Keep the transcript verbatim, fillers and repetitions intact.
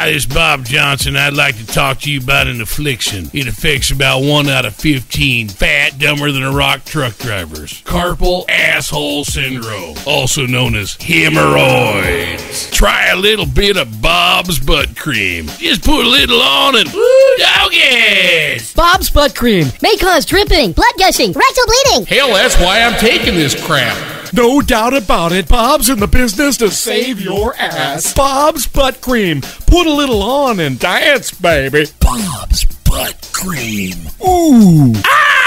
Hi, this is Bob Johnson. I'd like to talk to you about an affliction. It affects about one out of fifteen fat, dumber than a rock truck drivers. Carpal asshole syndrome, also known as hemorrhoids. Try a little bit of Bob's butt cream. Just put a little on and woo doggies! Bob's butt cream may cause dripping, blood gushing, rectal bleeding. Hell, that's why I'm taking this crap. No doubt about it, Bob's in the business to save your ass. Bob's butt cream. Put a little on and dance, baby. Bob's butt cream. Ooh. Ah!